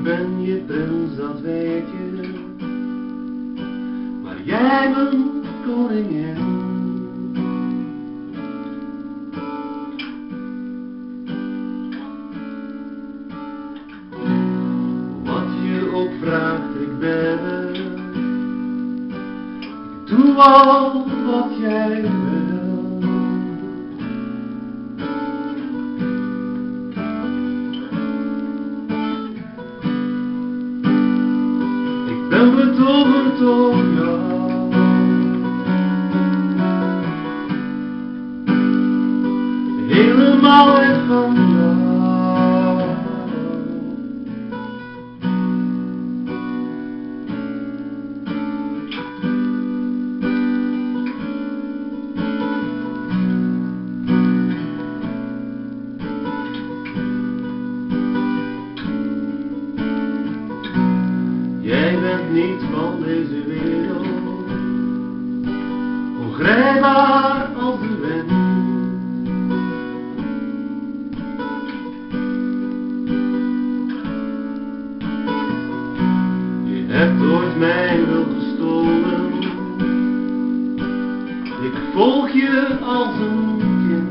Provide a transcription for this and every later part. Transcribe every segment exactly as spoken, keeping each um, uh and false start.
Ik ben je prins, dat weet je, maar jij mijn koningin. Wat je ook vraagt, ik ben er. Ik doe al wat jij wil. Ik ben betoverd door jou. Helemaal weg van jou. Jij bent niet van deze wereld, ongrijpbaar als de wind. Je hebt ooit mijn wil gestolen, ik volg je als een kind.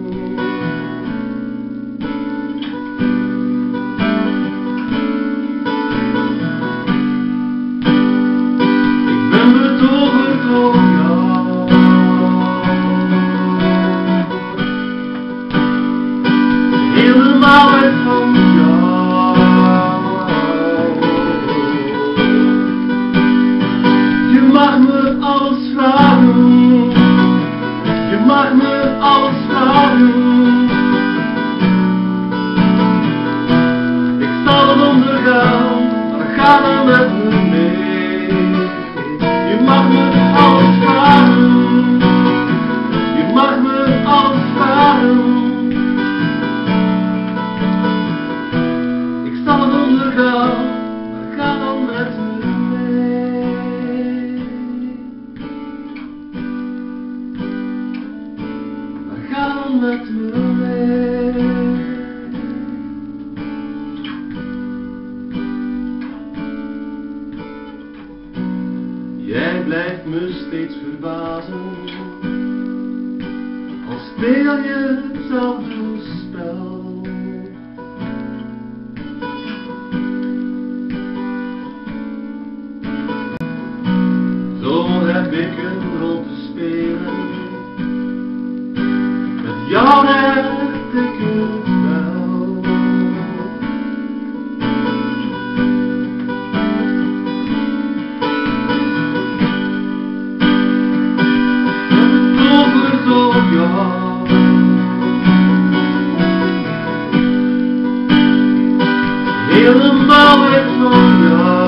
Helemaal weg van jou. Je mag me alles vragen, je mag me alles vragen. Ik zal het ondergaan, maar ga dan met me mee. Je mag me alles vragen, je mag me alles vragen. Ik zal het ondergaan, maar ga dan met me mee. Maar ga dan met me mee. Jij blijft me steeds verbazen, al speel je hetzelfde spel. Zo heb ik een rol te spelen, met jou net ik het wel. Ik ben betoverd door jou. Helemaal weg van jou.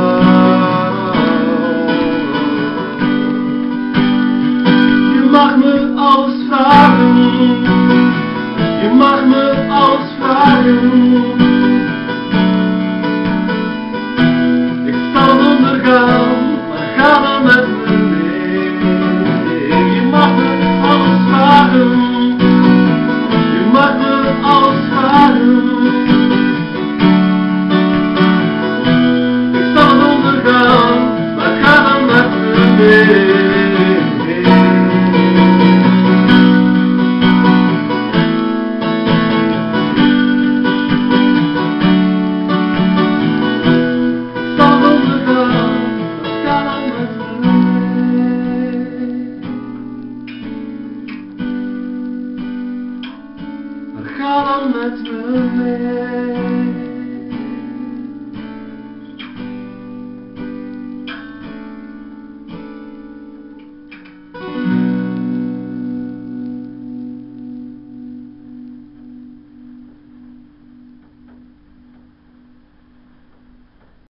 Je mag me alles vragen, je mag me alles vragen.